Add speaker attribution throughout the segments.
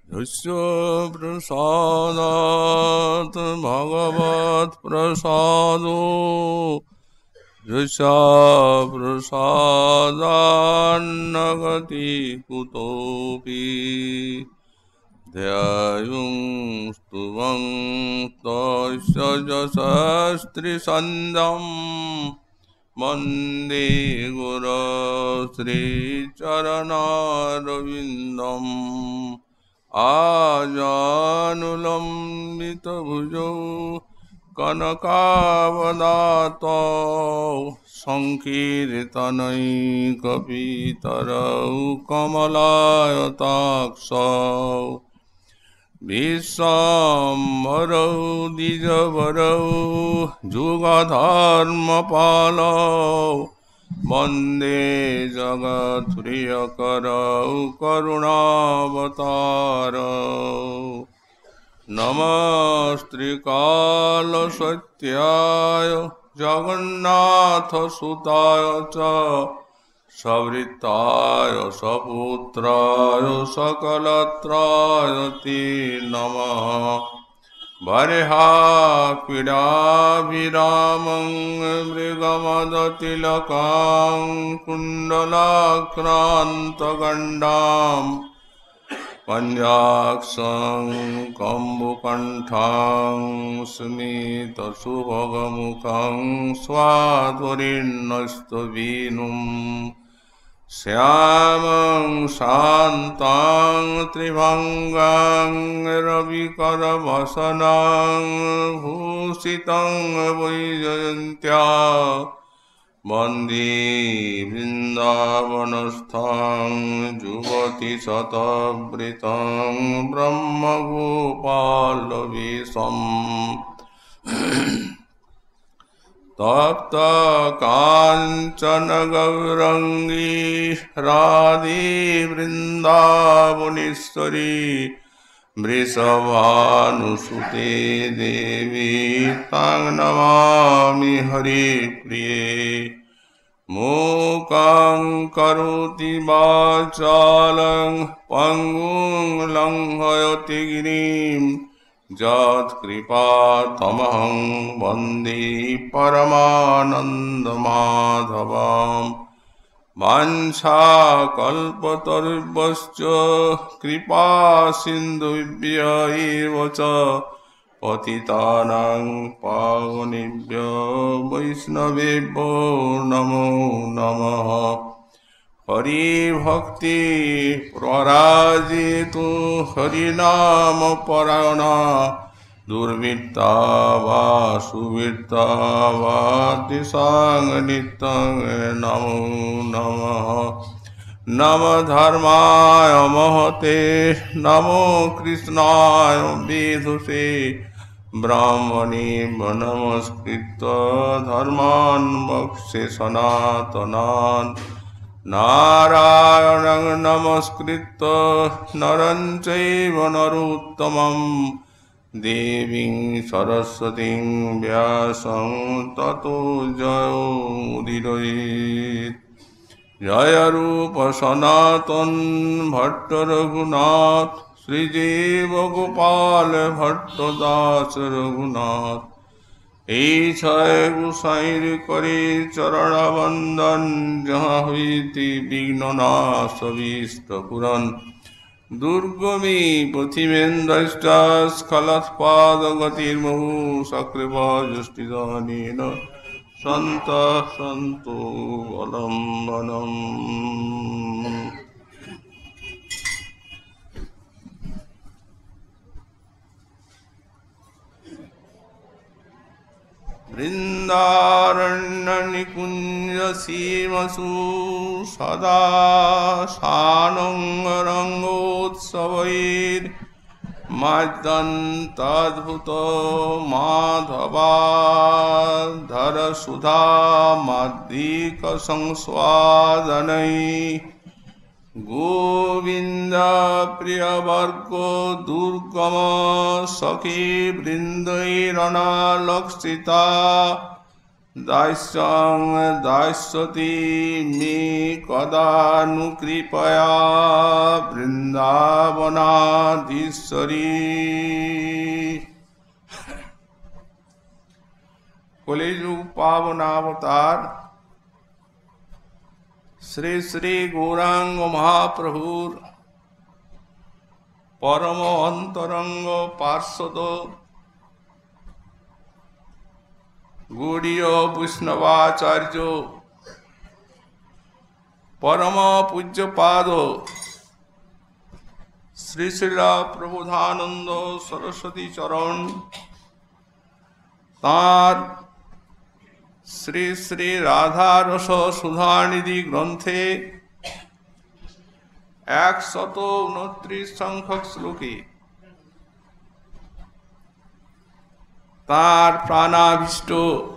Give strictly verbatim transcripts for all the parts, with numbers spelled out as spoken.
Speaker 1: यस्य प्रसादात् भगवत्प्रसादो यस्य प्रसादान्न गति कुतोऽपि ध्यायुं स्तुवं तस्य यशस्त्रिसन्ध्यम् वन्दे गुरो श्रीचरणारविन्दम् आजानुलम्बितभुजौ कनकावदातौ संकीर्तनैकपितरौ कमलायताक्षौ विश्वाम्बरौ द्विजवरौ जुगधर्मपालौ वन्दे जगत्प्रियकरौ करुणावतारौ नमस्त्रिकालसत्याय जगन्नाथसुताय च सवृत्ताय सपुत्राय सकलत्राय ते नमः बर्हापीडाभिरामं मृगमदतिलकां कुण्डलाक्रान्तगण्डां पञ्चाक्षं कम्बुकण्ठां स्मितसुभगमुखं स्वाध्वरीर्णस्तवीनुं श्यामं शान्तां त्रिभङ्गां रविकरवसनं भूषितं वैजयन्त्या वन्दे वृन्दावनस्थां जुगतिशतवृतं ब्रह्मगोपालवेशम् तप्त काञ्चन गौरङ्गी राधे वृन्दावनेश्वरी वृषभानुसुते देवी तां नमामि हरिप्रिये मूकं करोति वाचालं पङ्गुं लङ्घयति गिरिं यत्कृपातमहं वन्दे परमानन्दमाधवम् वाञ्छाकल्पतरुभ्यश्च कृपासिन्धुभ्य एव च पतितानां पावनेभ्यो वैष्णवेभ्यो नमो नमः। हरिभक्ति प्रराजितु हरिनामपरायणा दुर्वृत्ता वा सुवृत्ता वा दिशां नित्यं नमो नमः। नमो धर्माय महते नमो कृष्णाय वेधुषे ब्राह्मणे नमस्कृत्य धर्मान् मोक्षे सनातनान् नारायणं नमस्कृत्य नरं चैव नरोत्तमं देवीं सरस्वतीं व्यासं ततो जयोमुदीरयेत्। जय रूप सनातन भट्ट रघुनाथ श्रीजीव गोपाल भट्ट दास रघुनाथ এই ছয় গুসাইর করে চরণবন্দন যাহা হইতে বিঘ্ন নাশ বিষ্ট পুরাণ দুর্গমী পথিমেন্দ্রষ্টাস্খলৎপাদ গতির্মহু সক্রিয়জষ্টিদানেন সন্ত সন্তু অবলম্বনম। বৃন্দারণ্যনিকুঞ্জসীমসু সদা সানং রঙ্গোৎসবৈর মাদ্যন্তদ্ভুত মাধবাধর সুধা মাদ্রিক সংস্বাদনৈ গোবিন্দ প্রিয়বর্গ দুর্গম সখী বৃন্দৈরণালক্ষিতা दास्यं दास्यति मे कदा नु कृपया वृंदावनाधीश्वरी। कलियुग पावनावतार श्री श्री गौरांग महाप्रभुर परम अंतरंग पार्षद गौड़ीय वैष्णवाचार्य परम पूज्यपाद श्री श्रील प्रबोधानंद सरस्वती चरण तार श्री श्री राधा रस सुधानिधि ग्रंथे एक शत उनत्रिश संख्यक श्लोके तार प्राणाभीष्ट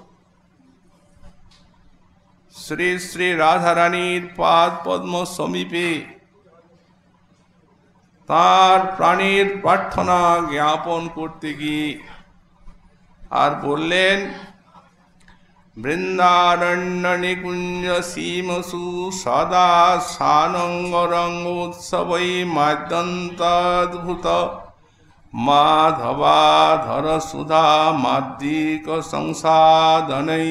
Speaker 1: श्री श्री राधा रानीर पाद पद्म समीपे तार प्राणीर प्रार्थना ज्ञापन करते गिये और बोलें वृंदारण्य निकुंज सीमसु सदा सानंगरंगोत्सवै माद्यंताद्भुत माधवाधर सुधा माद्दिक संसाधनै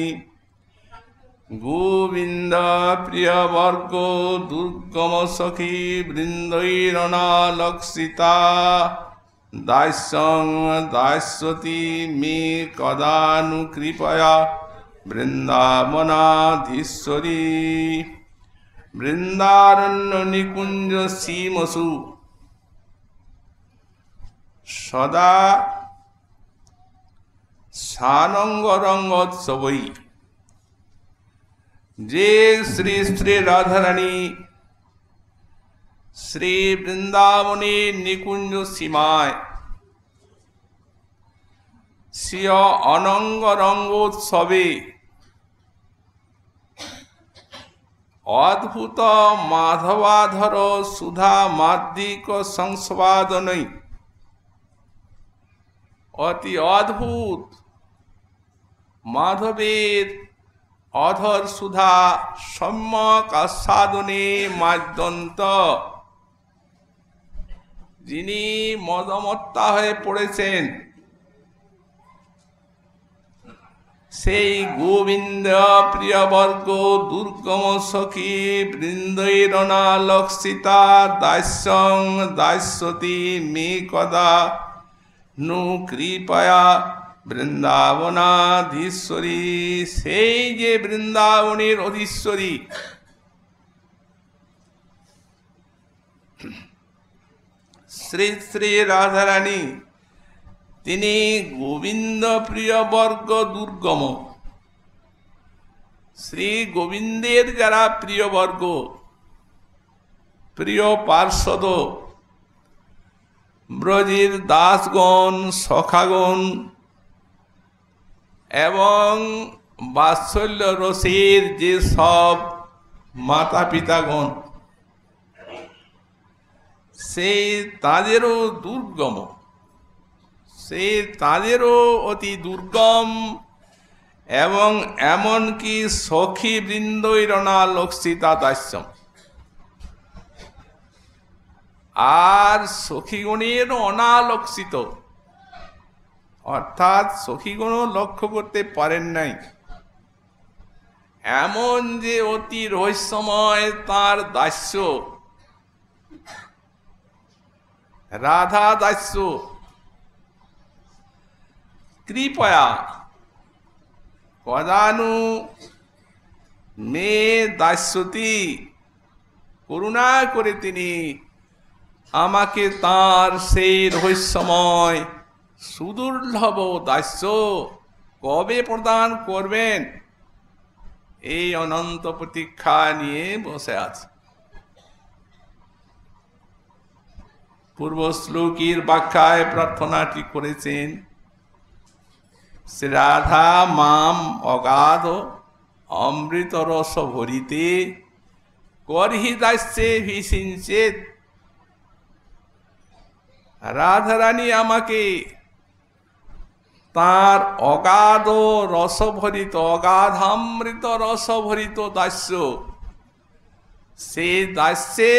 Speaker 1: गोविंद प्रिय वर्ग दुर्गम सखी वृंदैरनालक्षिता दास्यं दास्यति मे कदा नु कृपया वृंदावनाधीश्वरी। वृंदारण्य निकुंज सीमसु सदा सानंगरंगोत्सवै जे श्री श्री राधा रानी श्री वृंदावने निकुंज सीमाय सिय अनंग रंगोत्सवे अद्भुत माधवाधर सुधा माद्दिक संस्वादनै अति अद्भुत माधवेर अधर सुधा सम्यक आस्वादने माद्यंत जिनी मदमत्ता हये पड़ेছেন সেই গোবিন্দ প্রিয় বর্গ দুর্গম সখী বৃন্दैरनालक्षिता दास्यं दास्यति मे कदा नु कृपया বৃন্দাবনাধীশ্বরী। সেই যে বৃন্দাবনের অধীশ্বরী শ্রী শ্রী রাধা রানী তিনি গোবিন্দ প্রিয় বর্গ দুর্গম শ্রী গোবিন্দের যারা প্রিয় বর্গ প্রিয় পার্ষদ ব্রজের দাসগণ সখাগণ এবং বাৎসল্য রসের যে সব মাতা পিতাগণ সেই তাদেরও দুর্গম সে তাদেরও অতি দুর্গম এবং এমনকি সখী বৃন্दैरनालक्षिता दास्यम আর সখীগণের অনালক্ষিত অর্থাৎ সখীগণও লক্ষ্য করতে পারেন নাই এমন যে অতি রহস্যময় তার দাস্য রাধা দাস্য कृपया कदानु मे दास्यति करुणा करे तिनी आमाके तार सेई रहस्यमय सुदुर्लभ दास्य कबे प्रदान करबेन এই অনন্ত প্রতীক্ষা নিয়ে বসে আছে। পূর্ব শ্লোকের ব্যাখ্যায় প্রার্থনাটি করেছেন শ্রী রাধা মাম অগাধ অমৃত রস ভরিতে করহি দাস্যে ভিসিঞ্চেত। রাধা রানী আমাকে তার অগাধ রসভরিত অগাধামৃত রসভরিত দাস্য, সেই দাস্যে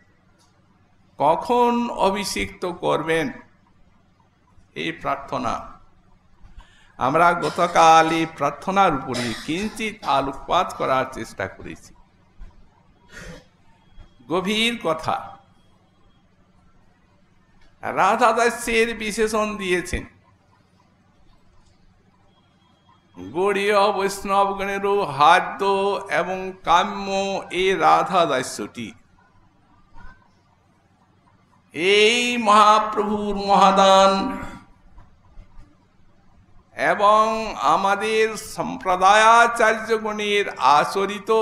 Speaker 1: কখন অভিষিক্ত করবেন এই প্রার্থনা। আমরা গতকাল এই প্রার্থনার উপরে কিঞ্চিত আলোকপাত করার চেষ্টা করেছি। গভীর কথা। রাধা দাস্যের বিশেষণ দিয়েছেন গৌড়ীয় বৈষ্ণবগণেরও হাদ্য এবং কাম্য এই রাধা দাস্যটি। এই মহাপ্রভুর মহাদান এবং আমাদের সম্প্রদায়াচার্যগণের আচরিত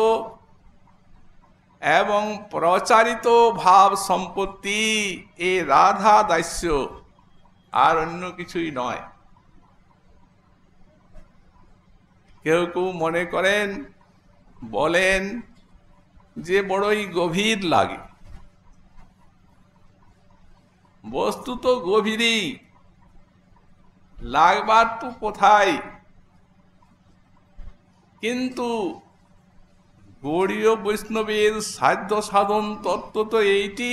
Speaker 1: এবং প্রচারিত ভাব সম্পত্তি এই রাধা দাস্য, আর অন্য কিছুই নয়। কেউ কেউ মনে করেন, বলেন যে বড়ই গভীর লাগে। বস্তুত গভীরই লাগবার তো কোথায়, কিন্তু গৌড়ীয় বৈষ্ণবের সাধ্য সাধন তত্ত্ব তো এইটি।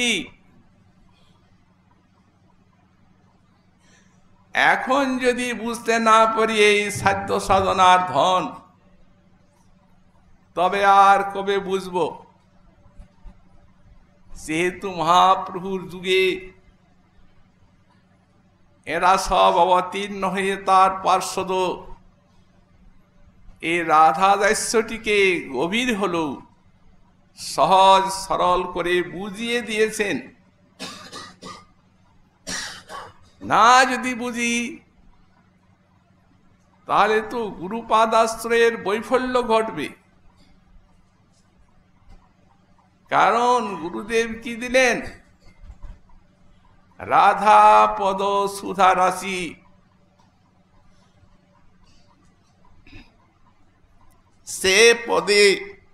Speaker 1: এখন যদি বুঝতে না পারি এই সাধ্য সাধনার ধন, তবে আর কবে বুঝব? যেহেতু মহাপ্রভুর যুগে এরা সব অবতীর্ণ হয়ে তার পার্শ্বদ এই রাধা দাস্যটিকে গভীর হলেও সহজ সরল করে বুঝিয়ে দিয়েছেন। না যদি বুঝি, তাহলে তো গুরুপাদাশ্রয়ের বৈফল্য ঘটবে। কারণ গুরুদেব কি দিলেন? রাধা পদ সুধা রাশি। সে পদে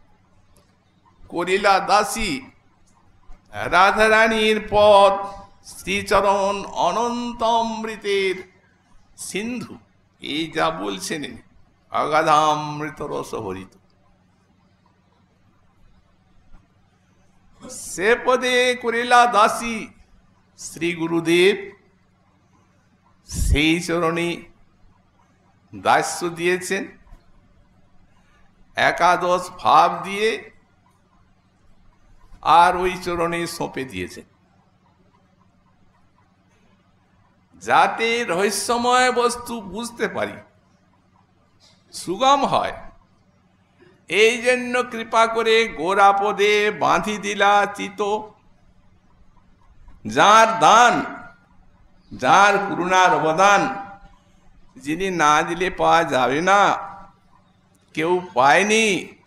Speaker 1: করিলা দাসী। রাধারানীর পদ শ্রীচরণ অনন্ত অমৃতের সিন্ধু। এই যা বলছেন অগাধামৃত রস ভরিত। সে পদে করিলা দাসী শ্রী গুরুদেব সেই চরণে দাস্য দিয়েছেন, একাদশ ভাব দিয়ে, আর ওই চরণে সঁপে দিয়েছেন, যাতে রহস্যময় বস্তু বুঝতে পারি, সুগম হয়। এই জন্য কৃপা করে গোরাপদে বাঁধি দিলা চিত। যার দান, যার করুণার অবদান, যিনি না দিলে পাওয়া যাবে না, কেউ পায়নি,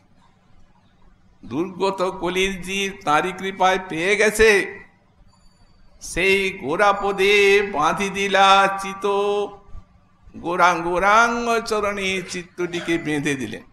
Speaker 1: দুর্গত কলির জীব তাঁরই কৃপায় পেয়ে গেছে, সেই গোরাপদে বাঁধি দিলা চিত। গোরাঙ্গ গোরাঙ্গ চরণে চিত্তটিকে বেঁধে দিলেন।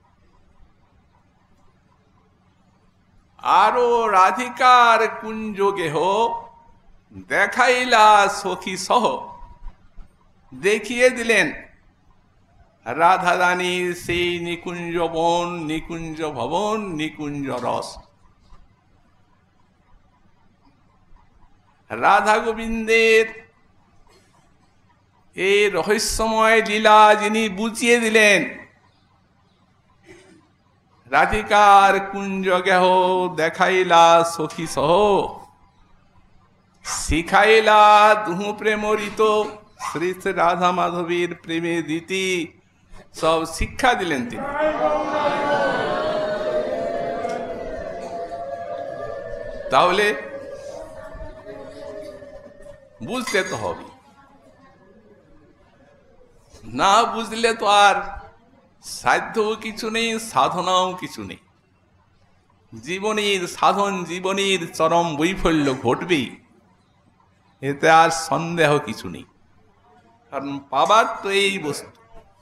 Speaker 1: আরো রাধিকার কুঞ্জ গেহ দেখাইলা সখী সহ। দেখিয়ে দিলেন রাধা রানীর সেই নিকুঞ্জ বন, নিকুঞ্জ ভবন, নিকুঞ্জ রস। রাধা গোবিন্দের এই রহস্যময় লীলা যিনি বুঝিয়ে দিলেন, রাধিকার কুঞ্জ গেহ দেখাইলা সখী সহ। শিখাইলা দুহু প্রেমরিত। শ্রী শ্রী রাধা মাধবীর প্রেমে দিতি সব শিক্ষা দিলেন তিনি। তাহলে বুঝতে তো হবে, না বুঝলে তো আর সাধ্যও কিছু নেই, সাধনাও কিছু নেই। জীবনের সাধন, জীবনের চরম বৈফল্য ঘটবেই, এতে আর সন্দেহ কিছু নেই। কারণ পাবার তো এই বস্তু।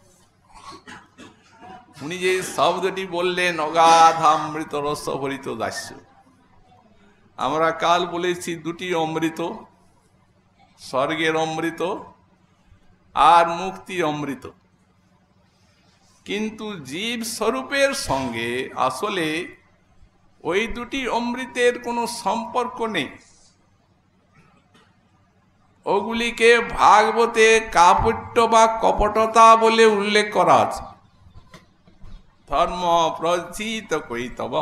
Speaker 1: উনি যে শব্দটি বললেন অগাধামৃত রস ভরিত দাস্য, আমরা কাল বলেছি দুটি অমৃত, স্বর্গের অমৃত আর মুক্তি অমৃত। কিন্তু জীব স্বরূপের সঙ্গে আসলে ওই দুটি অমৃতের কোনো সম্পর্ক নেই। ওগুলিকে ভাগবতে কাপট্য বা কপটতা বলে উল্লেখ করা আছে। ধর্ম প্রজিত কৈতব।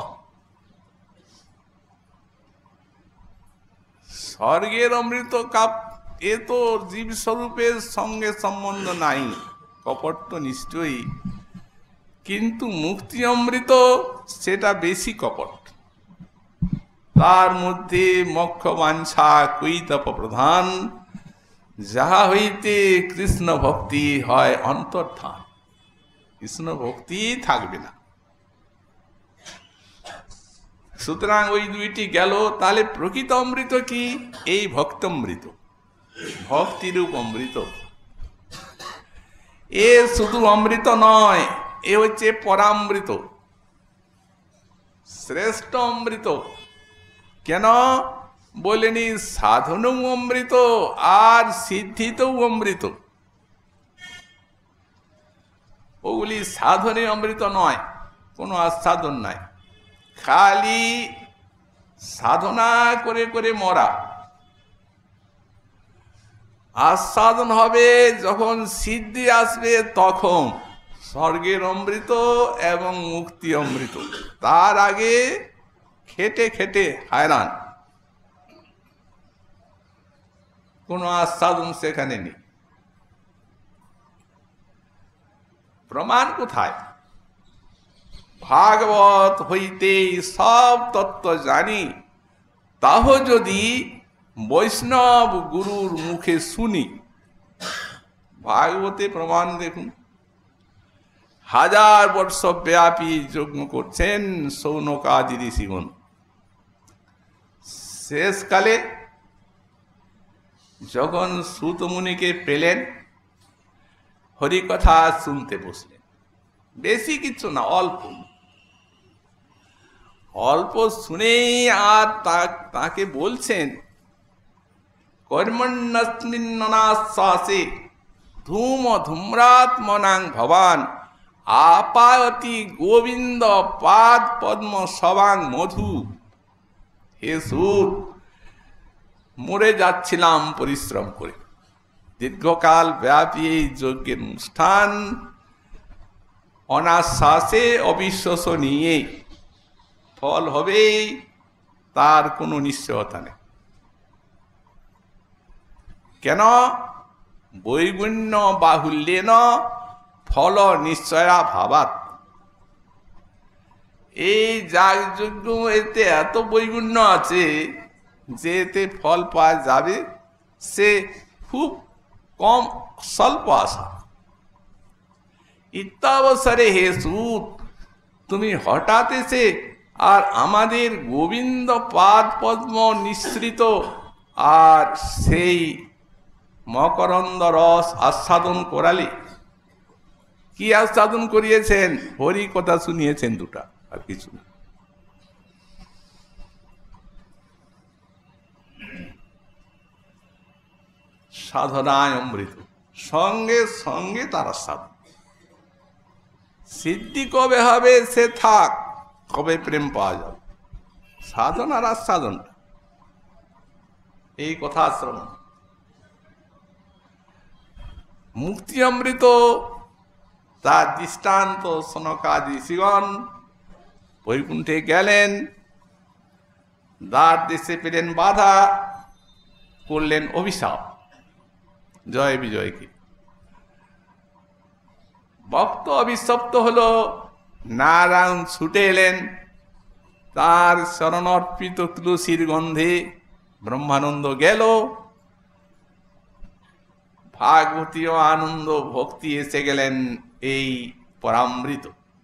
Speaker 1: স্বর্গের অমৃত কাপ এ তো জীব স্বরূপের সঙ্গে সম্বন্ধ নাই, কপট তো নিশ্চয়ই, কিন্তু মুক্তি অমৃত সেটা বেশি কপট। তার মধ্যে মোক্ষ বাঞ্ছা কৈতব প্রধান, যাহা হইতে কৃষ্ণ ভক্তি হয় অন্তর্ধান। কৃষ্ণ ভক্তি থাকবে না। সুতরাং ওই দুইটি গেল। তাহলে প্রকৃত অমৃত কি? এই ভক্তমৃত, ভক্তিরূপ অমৃত। এ শুধু অমৃত নয়, এ হচ্ছে পরামৃত, শ্রেষ্ঠ অমৃত। কেন বলেনি? সাধনও অমৃত আর সিদ্ধিতেও অমৃত। ওগুলি সাধনে অমৃত নয়, কোনো আস্বাদন নাই, খালি সাধনা করে করে মরা। আস্বাদন হবে যখন সিদ্ধি আসবে, তখন স্বর্গের অমৃত এবং মুক্তি অমৃত। তার আগে খেটে খেটে হায়রান, কোনো আস্বাদন সেখানে নেই। প্রমাণ কোথায়? ভাগবত হইতে সব তত্ত্ব জানি, তাহ যদি বৈষ্ণব গুরুর মুখে শুনি। ভাগবতে প্রমাণ দেখুন। হাজার বর্ষ ব্যাপী যজ্ঞ করছেন সৌনকাদি ঋষিগণ। শেষকালে যখন সূত মুনিকে পেলেন, হরিকথা শুনতে বসলেন। বেশি কিছু না, অল্প অল্প শুনেই আর তাকে বলছেন, কর্মণ্যস্মিন্ননাশ্বাসে ধূম ধূম্রাত্মনাং ভবান আপায়তি গোবিন্দ পাদ পদ্ম সবাং মধু। হে সূত, মরে যাচ্ছিলাম পরিশ্রম করে। দীর্ঘকাল ব্যাপী এই যজ্ঞের অনুষ্ঠান অনাশ্বাসে অবিশ্বসনীয় ফল হবে, তার কোনো নিশ্চয়তা নেই। কেন? বৈগুণ্য বাহুল্যেন ফল নিশ্চয়া ভাবাত। এই যাগযজ্ঞ এতে এত বৈগুণ্য আছে যে এতে ফল পাওয়া যাবে, সে খুব কম, স্বল্প আশা। ইত্যাবসরে হে সূত, তুমি হঠাৎ এসে আর আমাদের গোবিন্দ পাদ পদ্ম নিঃসৃত আর সেই মকরন্দ রস আস্বাদন করালে। কি আস্বাদন করিয়েছেন? হরি কথা শুনিয়েছেন দুটা, আর কিছু না। সাধনায় অমৃত, সঙ্গে সঙ্গে তার আস্বাদন। সিদ্ধি কবে হবে সে থাক, কবে প্রেম পাওয়া যাবে। সাধনার আস্বাদন, এই কথা শ্রবণ। মুক্তি অমৃত তার দৃষ্টান্ত সনকাদি ঋষিগণ বৈকুণ্ঠে গেলেন, দ্বার দেশে পেলেন বাধা, করলেন অভিশাপ জয় বিজয়কে। ভক্ত অভিশপ্ত হলো, নারায়ণ ছুটে এলেন, তার শরণর্পিত তুলসীর গন্ধে ব্রহ্মানন্দ গেল, ভাগবতীয় আনন্দ ভক্তি এসে গেলেন এই পরামৃত।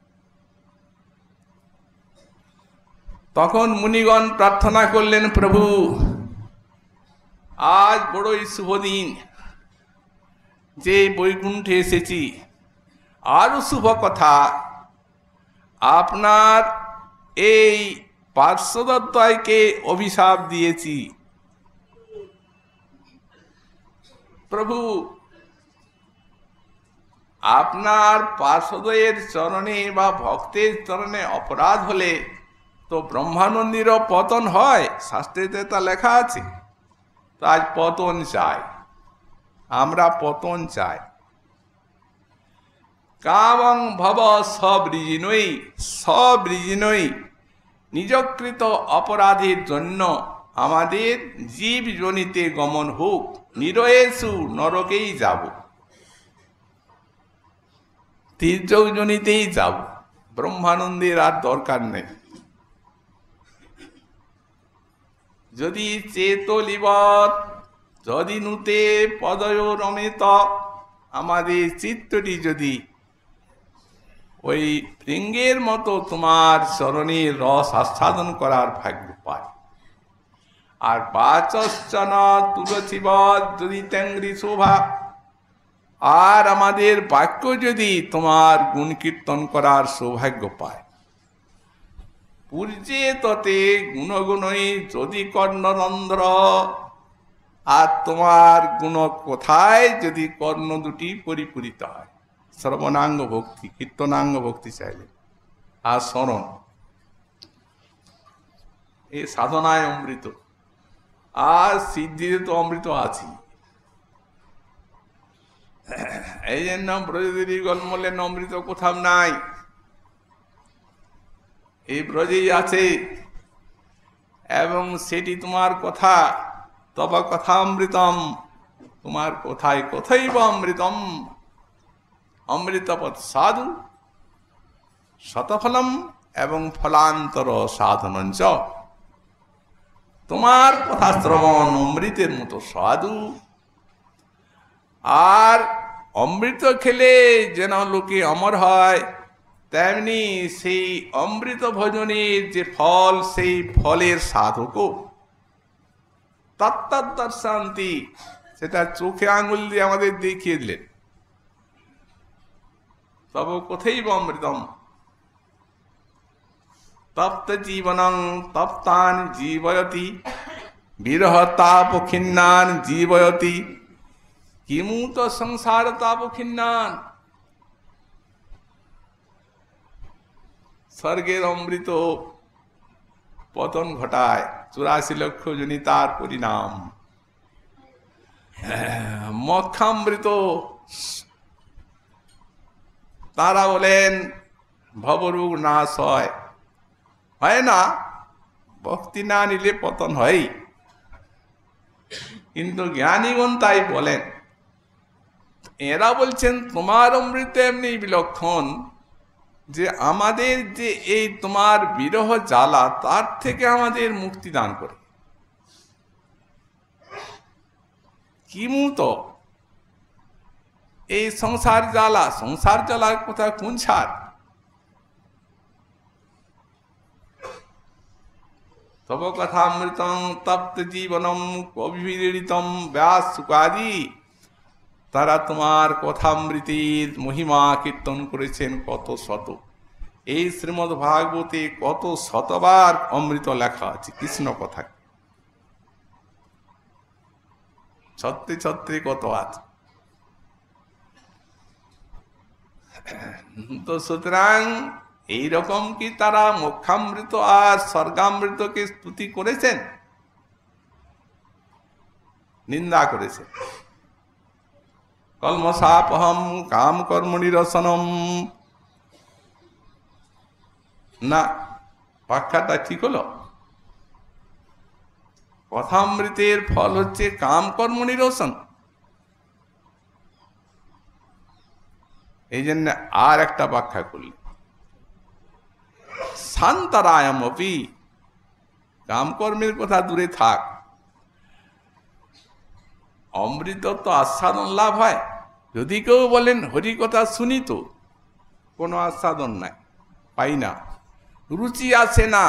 Speaker 1: তখন মুনিগণ প্রার্থনা করলেন, প্রভু আজ বড়ই শুভ দিন, যে বৈকুণ্ঠে এসেছি। আরো শুভ কথা, আপনার এই পার্শ্বদত্তয়কে অভিশাপ দিয়েছি। প্রভু আপনার পার্শ্বদের চরণে বা ভক্তের চরণে অপরাধ হলে তো ব্রহ্মানন্দীরও পতন হয়, শাস্ত্রেতে তা লেখা আছে। তাই পতন চাই, আমরা পতন চাই। কামং ভব সবৃজিনই সবৃজিনই, নিজকৃত অপরাধের জন্য আমাদের জীব জনিতে গমন হোক, নিরয়েসু নরকেই যাব, তির্যক জনিতেই যাব, ব্রহ্মানন্দের আর দরকার নেই। যদি চেতলিবৎ যদি নুতে পদয় রমেত, আমাদের চিত্তটি যদি ওই ভৃঙ্গের মতো তোমার চরণের রস আস্বাদন করার ভাগ্য পায়। আর বাচশ্চন তুলসীবৎ যদি তেঙ্গরি শোভা, আর আমাদের বাক্য যদি তোমার গুণ কীর্তন করার সৌভাগ্য পায়। পূর্যে ততে গুণগুণই যদি কর্ণরন্ধ্র, আর তোমার গুণ কোথায় যদি কর্ণ দুটি পরিপূরিত হয়। শ্রবণাঙ্গ ভক্তি, কীর্তনাঙ্গ ভক্তি চাইলে আর স্মরণ, এই সাধনায় অমৃত, আর সিদ্ধিতে তো অমৃত আছে। এই জন্য ব্রজদেবী গলমলেন অমৃত কোথাও নাই, এই ব্রজেই আছে। এবং সেটি তোমার কথা, তব কথা অমৃতম, তোমার কোথায় কোথায় বা অমৃতম, অমৃতপদ সাধু শতফলম এবং ফলান্তর সাধনঞ্চ, তোমার কথা শ্রবণ অমৃতের মতো সাধু। আর অমৃত খেলে যেন লোকে অমর হয়, তেমনি সেই অমৃত ভোজনের যে ফল, সেই ফলের সাধকও তত্তদর্শান্তি, সেটা চোখে আঙুল দিয়ে আমাদের দেখিয়ে দিলেন। তব কোথায় অমৃতম তপ্ত জীবনং তপ্তান জীবয়তি, বিরহ তাপ খিন্নান জীবয়তি, কিমুত সংসার তাপ খিন্নান। স্বর্গের অমৃত পতন ঘটায়, চুরাশি লক্ষ জনি তার পরিণাম। মক্ষামৃত তারা বলেন ভবরোগ নাশ হয়, হয় না, ভক্তি না নিলে পতন হয়। কিন্তু জ্ঞানীগণ তাই বলেন, এরা বলছেন তোমার অমৃত এমনি বিলক্ষণ যে আমাদের যে এই তোমার বিরহ জ্বালা, তার থেকে আমাদের মুক্তি দান করে। কিমুত এই সংসার জ্বালা, সংসার জ্বালার কথা কোন ছাড়? তব কথা অমৃতং তপ্ত জীবনম কবিবিদিতম ব্যাস সুকাদি, তারা তোমার কথামৃতির মহিমা কীর্তন করেছেন কত শত। এই শ্রীমদ্ ভাগবতে কত শতবার অমৃত লেখা আছে কৃষ্ণ কথা, ছত্রে ছত্রে কত আছে। তো সুতরাং এইরকম কি তারা মোক্ষামৃত আর স্বর্গামৃতকে স্তুতি করেছেন? নিন্দা করেছেন। কলমসাপহম কাম কর্মণি রসনম, না, ব্যাখ্যাটা ঠিক হলো। কথামৃতের ফল হচ্ছে কাম কর্ম নিরসন। এই জন্য আর একটা ব্যাখ্যা করল, শান্তরায়ম অপি, কামকর্মের কথা দূরে থাক, অমৃত তো আস্বাদন লাভ হয়। যদি কেউ বলেন হরি কথা শুনি, তো কোনো আস্বাদন নাই, পাই না, রুচি আসে না,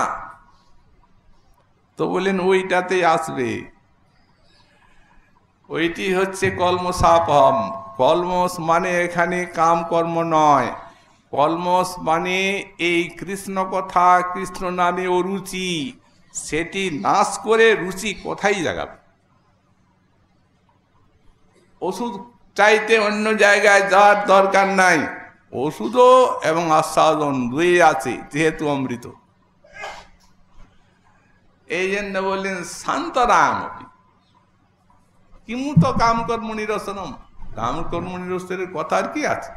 Speaker 1: তো বলেন ওইটাতে আসবে। ওইটি হচ্ছে কলমসাপহম। কলমস মানে এখানে কাম কর্ম নয়, কলমস মানে এই কৃষ্ণ কথা, কৃষ্ণ নামে ও রুচি, সেটি নাশ করে রুচি কোথায় জাগাবে? ওষুধ চাইতে অন্য জায়গায় যাওয়ার দরকার নাই। ওষুধও এবং আস্বাদন দুই আছে, যেহেতু অমৃত। এই জন্য বললেন শান্তরাম কিমুত কাম কর্ম নিরসনম। কাম কর্ম নিরসনের কথা আর কি আছে?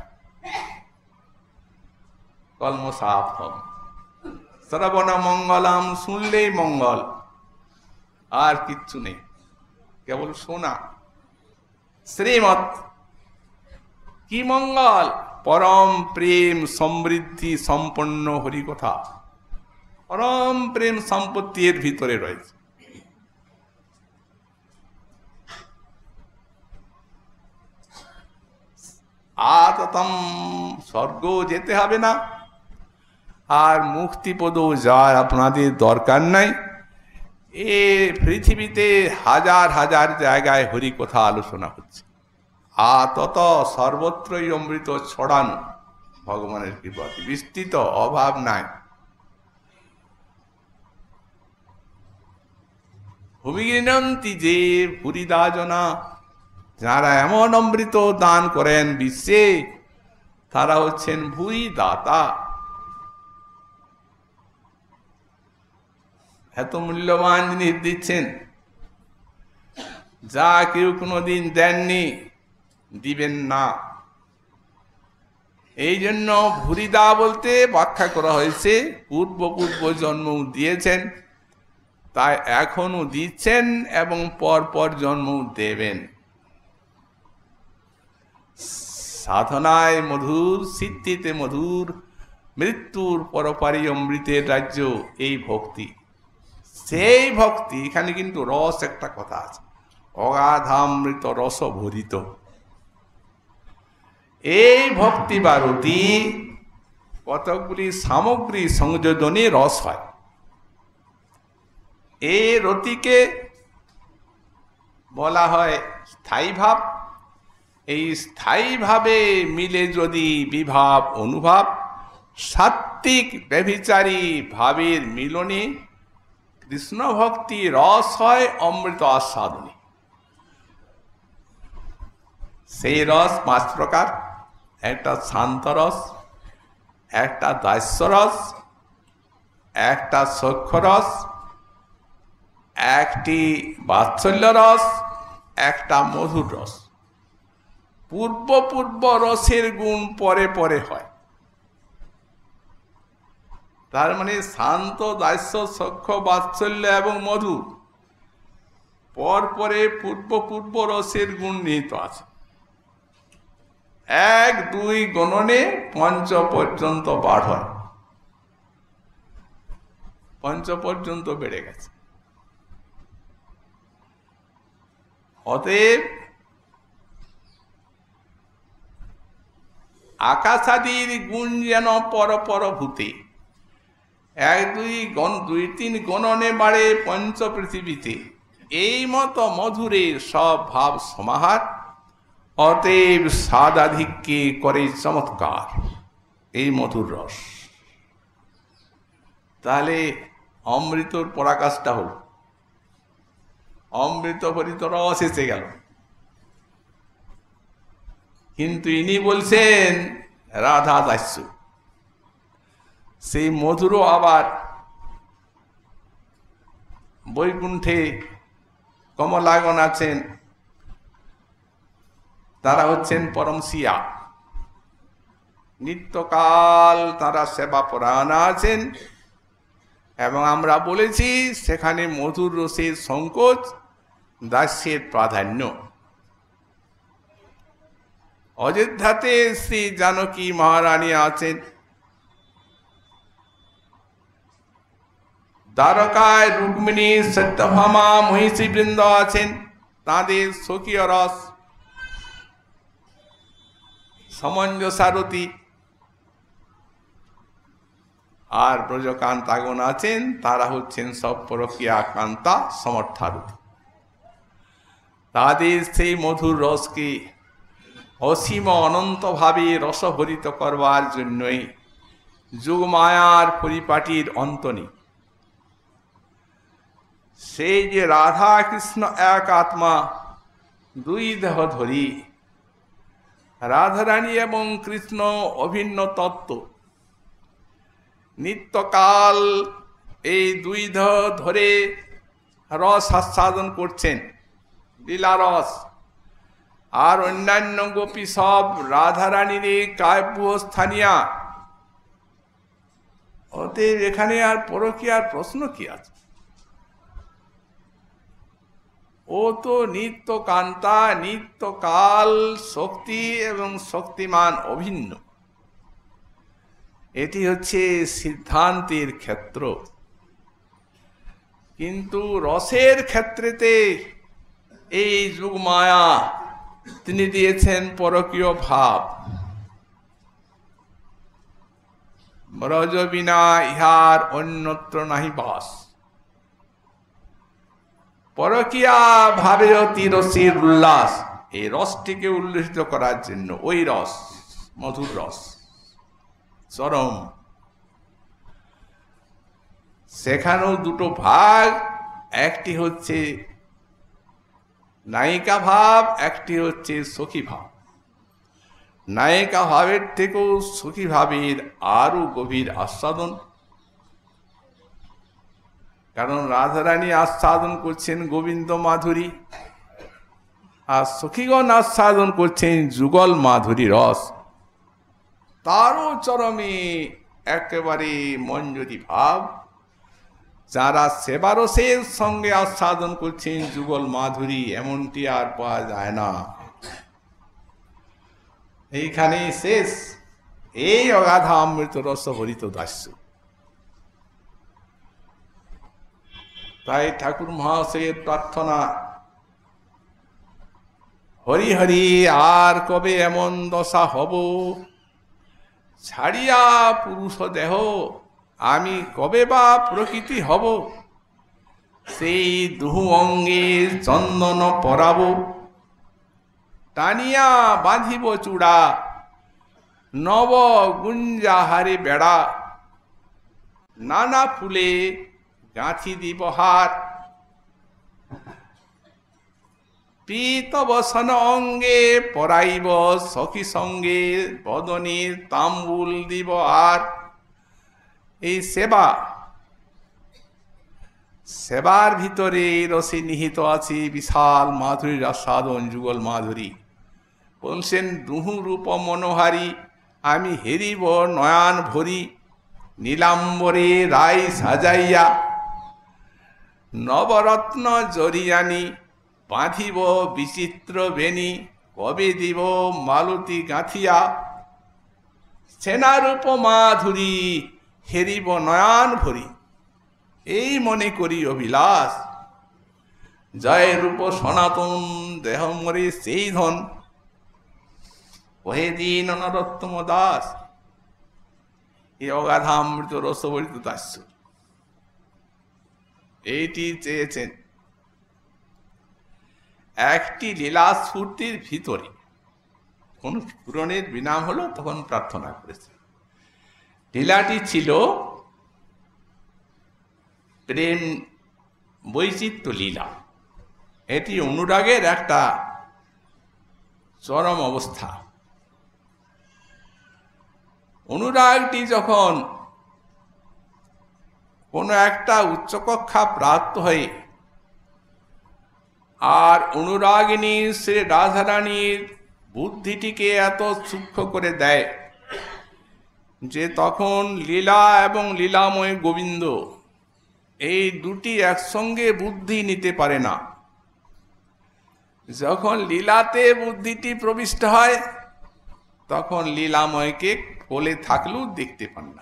Speaker 1: কলম সাফ হম শ্রবণ মঙ্গলাম, শুনলেই মঙ্গল, আর কিচ্ছু নেই, কেবল শোনা। শ্রীমৎ কি মঙ্গল? পরম প্রেম সমৃদ্ধি সম্পন্ন হরিকথা। পরম প্রেম সম্পত্তি এর ভিতরে রয়েছে। আততম স্বর্গ যেতে হবে না, আর মুক্তিপদ যাওয়ার আপনাদের দরকার নাই। এ পৃথিবীতে হাজার হাজার জায়গায় হরিকথা আলোচনা হচ্ছে, আতত সর্বত্রই অমৃত ছড়ানো, ভগবানের কৃপাতে বিস্তৃত, অভাব নাই। ভূমিগৃণন্তি যে ভূরিদাজনা, যারা এমন অমৃত দান করেন বিশ্বে, তারা হচ্ছেন ভূরি দাতা। এত মূল্যবান জিনিস দিচ্ছেন যা কেউ কোনোদিন দেননি, দিবেন না। এই জন্য ভূরিদা বলতে ব্যাখ্যা করা হয়েছে পূর্ব পূর্ব জন্ম দিয়েছেন, তাই এখনো দিচ্ছেন এবং পর পর জন্ম দেবেন। সাধনায় মধুর, সিদ্ধিতে মধুর, মৃত্যুর পরপারি অমৃতের রাজ্য এই ভক্তি। সেই ভক্তি, এখানে কিন্তু রস একটা কথা আছে, অগাধামৃত রস ভরিত। এই ভক্তি বা রতি কতকগুলি সামগ্রী সংযোজনে রস হয়। এই রতিকে বলা হয় স্থায়ী ভাব। এই স্থায়ী ভাবে মিলে যদি বিভাব অনুভাব, সাত্ত্বিক ব্যভিচারী ভাবের মিলনে কৃষ্ণ ভক্তি রস হয় অমৃত আস্বাদনী। সেই রস পাঁচ প্রকার। একটা শান্ত রস, একটা দাস্য রস, একটা সখ্য রস, একটি বাৎসল্য রস, একটা মধুর রস। পূর্ব পূর্ব রসের গুণ পরে পরে হয়। তার মানে শান্ত, দাস্য, সখ্য, বাৎসল্য এবং মধু পর পরে পূর্ব পূর্ব রসের গুণ নিহিত আছে। এক দুই গণনে পঞ্চ পর্যন্ত বাড় হয়, পঞ্চ পর্যন্ত বেড়ে গেছে। অতএব আকাশাদির গুণ যেন পর পর ভূতে, এক দুই গণ দুই তিন গণনে বাড়ে পঞ্চ পৃথিবীতে, এই মতো মধুরে সব ভাব সমাহার। অতএব সাদাধিককে করে চমৎকার এই মধুর রস। তাহলে অমৃতর পরাকাশটা হল, অমৃত ভরিত রস এসে গেল। কিন্তু ইনি বলছেন রাধা দাস্য। সেই মধুরও আবার বৈকুণ্ঠে কমলাগণ আছেন, তারা হচ্ছেন পরমশিয়া, নিত্যকাল তারা সেবা পরায়ণ আছেন। এবং আমরা বলেছি সেখানে মধুর রসের সংকোচ, দাস্যের প্রাধান্য। অযোধ্যাতে শ্রী জানকী মহারানী আছেন, দ্বারকায় রুক্মিণী, সত্যভামা, মহিষী বৃন্দ আছেন, তাঁদের স্বকীয় রস সমঞ্জসারতি। আর ব্রজকান্তাগণ আছেন, তারা হচ্ছেন সব পরকীয়া কান্তা সমর্থারতি। তাদের সেই মধুর রসকে অসীম অনন্তভাবে রসভরিত করবার জন্যই যুগমায়ার পরিপাটির অন্ত নেই। সেই যে রাধা কৃষ্ণ এক আত্মা, দুই দেহ ধরি রাধারানী এবং কৃষ্ণ অভিন্ন তত্ত্ব। নিত্যকাল এই দুই ধরে রস আস্বাদন করছেন, লীলা রস। আর অন্যান্য গোপী সব রাধারানীর এই কাব্য স্থানীয়া। অতএব এখানে আর পরকীয়ার প্রশ্ন কি আছে? ও তো নিত্য কান্তা, নিত্যকাল শক্তি এবং শক্তিমান অভিন্ন। এটি হচ্ছে সিদ্ধান্তের ক্ষেত্র। কিন্তু রসের ক্ষেত্রেতে এই যুগ মায়া তিনি দিয়েছেন পরকীয় ভাব। ব্রজ বিনা ইহার অন্যত্র নাহি বাস। পরকীয়া ভাবে অতি রসের উল্লাস, এই রসটিকে উল্লসিত করার জন্য, ওই রস মধুর রস চরম। সেখানেও দুটো ভাগ, একটি হচ্ছে নায়িকা ভাব, একটি হচ্ছে সখী ভাব। নায়িকা ভাবের থেকেও সখী ভাবের আরো গভীর আস্বাদন। কারণ রাধারানী আস্বাদন করছেন গোবিন্দ মাধুরী, আর সখীগণ আস্বাদন করছেন যুগল মাধুরী রস। তারও চরমে একেবারে মঞ্জুরি ভাব। যারা সেবারসের সঙ্গে আস্বাদন করছেন যুগল মাধুরী, এমনটি আর পাওয়া যায় না। এইখানে শেষ এই অগাধা অমৃত রস ভরিত দাস্য। তাই ঠাকুর মহাশয়ের প্রার্থনা, হরি হরি আর কবে এমন দশা হব, ছাড়িয়া পুরুষ দেহ আমি কবে বা প্রকৃতি হব। সেই দুহু অঙ্গে চন্দন পরাব, টানিয়া বাঁধিব চূড়া, নব গুঞ্জাহারে বেড়া, নানা ফুলে গাঁথি দিব হার। পীত বসন অঙ্গে পরাইব সখী সঙ্গে, বদনে তাম্বুল দিব আর। এই সেবা, সেবার ভিতরে রসে নিহিত আছে বিশাল মাধুরীর আস্বাদন, যুগল মাধুরী। বলছেন দুহু রূপ মনোহারী আমি হেরিব নয়ন ভরি, নীলাম্বরে রায় সাজাইয়া নবরত্ন জরিয়ানি, বাঁধিব বিচিত্র বেনি কবে দিব মালতী গাঁথিয়া। সেনারূপ মাধুরী হেরিব নয়ন ভরি, এই মনে করি অভিলাষ। জয় রূপ সনাতন দেহ মরে সেই ধন, ওহে দিন নরোত্তম দাস। এই অগাধামৃত রসবরিত দাস্য এইটি চেয়েছেন। একটি লীলা স্ফূর্তির ভিতরে কোন পূরণের বিনাম হলো, তখন প্রার্থনা করেছে। লীলাটি ছিল প্রেম বৈচিত্র্য লীলা। এটি অনুরাগের একটা চরম অবস্থা। অনুরাগটি যখন কোনো একটা উচ্চকক্ষা প্রাপ্ত হয়, আর অনুরাগিনী শ্রী রাধারানীর বুদ্ধিটিকে এত সূক্ষ্ম করে দেয় যে তখন লীলা এবং লীলাময় গোবিন্দ এই দুটি একসঙ্গে বুদ্ধি নিতে পারে না। যখন লীলাতে বুদ্ধিটি প্রবিষ্ট হয়, তখন লীলাময়কে কোলে থাকলেও দেখতে পান না।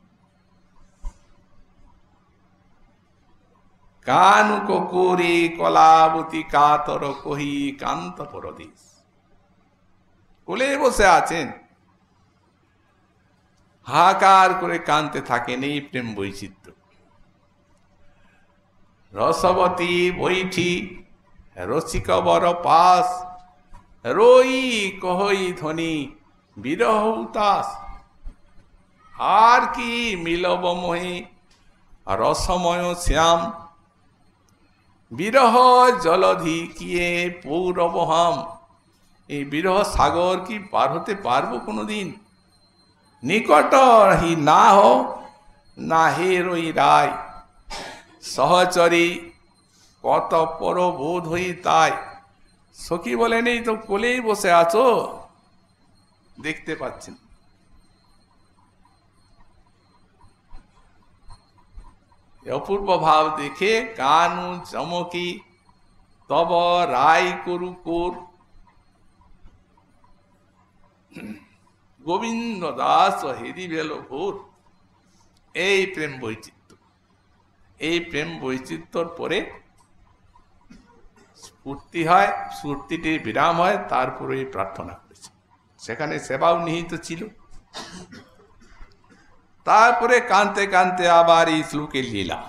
Speaker 1: কানুক করে কলাবতী কাতর কহি কান্ত পরদেশ, কোলে বসে আছেন, হাহাকার করে কানতে থাকেন। এই প্রেম বৈচিত্র্য। রসবতী বৈঠি রসিক বর পাশ, রই কহই ধ্বনি বিরহ উতাস। আর কি মিলব মোহে রসময় শ্যাম, বিরহ জলধি কিয়ে পৌরবহাম। এই বিরহ সাগর কি পার হতে পারবো কোনোদিন? নিকট হি না হো না হে রই রায়, সহচরী কত পর বোধ হই তাই। সখী বলেন এই তো কোলেই বসে আছো, দেখতে পাচ্ছেন। অপূর্ব ভাব দেখে কানু চমকি তব রায় করু কোর। গোবিন্দ দাস হেরি বেল ভোর। এই প্রেম বৈচিত্র্য, এই প্রেম বৈচিত্র্যর পরে স্ফূর্তি হয়, স্ফূর্তিটির বিরাম হয়, তারপরে প্রার্থনা করেছে। সেখানে সেবাও নিহিত ছিল। তারপরে কানতে কানতে আবার এই শ্লোকের লীলা।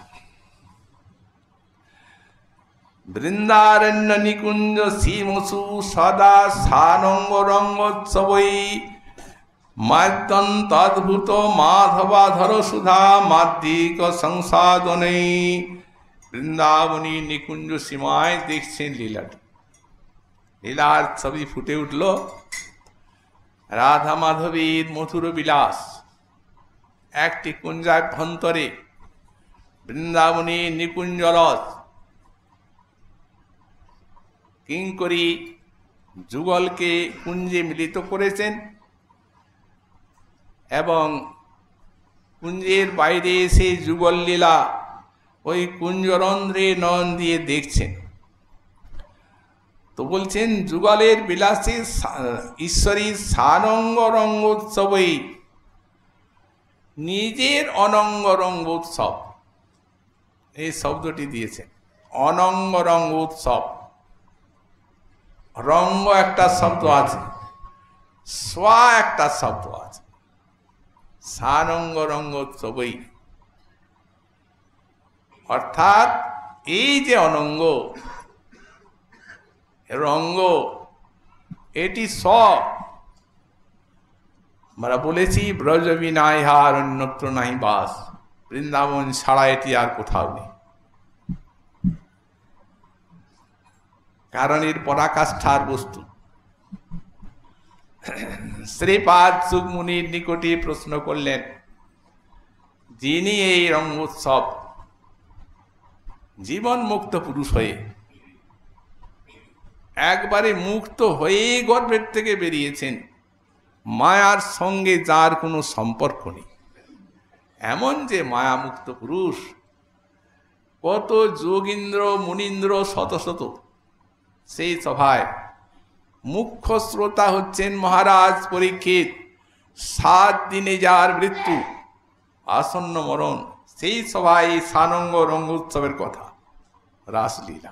Speaker 1: বৃন্দারণ্য নিকুঞ্জ শ্রীমসু সদা সানঙ্গ রঙ্গোৎসবই, মাদ্যন্ত অদ্ভুত মাধবাধর সুধা মাদ্দিক সংসাদনেই। বৃন্দাবনী নিকুঞ্জ সীমায় দেখছেন লীলাটি। লীলার ছবি ফুটে উঠল রাধা মাধবীর মথুর বিলাস। একটি কুঞ্জাভ্যন্তরে বৃন্দাবনী নিকুঞ্জ রস কিঙ্করী যুগলকে কুঞ্জে মিলিত করেছেন এবং কুঞ্জের বাইরে এসে যুগল লীলা ওই কুঞ্জরন্ধ্রে নয়ন দিয়ে দেখছেন। তো বলছেন যুগলের বিলাসে ঈশ্বরী সানঙ্গ রঙ্গোৎসবই, নিজের অনঙ্গ রঙ্গোৎসব, এই শব্দটি দিয়েছেন। অনঙ্গ রঙ্গোৎসব, রঙ্গ একটা শব্দ আছে, স্বা একটা শব্দ আছে, সানঙ্গ রঙ্গোৎসবই। অর্থাৎ এই যে অনঙ্গ রঙ্গ, এটি স আমরা বলেছি ব্রজ বিনায় হার অন্যত্র নাই বাস, বৃন্দাবন ছাড়া এটি আর কোথাও নেই। কারণ এর পরাকাষ্ঠার বস্তু। শ্রীপাদ সুখমুনির নিকটে প্রশ্ন করলেন, যিনি এই রঙ্গোৎসব জীবন মুক্ত পুরুষ হয়ে একবারে মুক্ত হয়েই গর্ভের থেকে বেরিয়েছেন, মায়ার সঙ্গে যার কোনো সম্পর্ক নেই, এমন যে মায়ামুক্ত পুরুষ, কত যোগীন্দ্র মুনীন্দ্র শত শত, সেই সভায় মুখ্য শ্রোতা হচ্ছেন মহারাজ পরীক্ষিত। সাত দিনে যার মৃত্যু, আসন্ন মরণ, সেই সভায় সানঙ্গ রঙ্গোৎসবের কথা, রাসলীলা।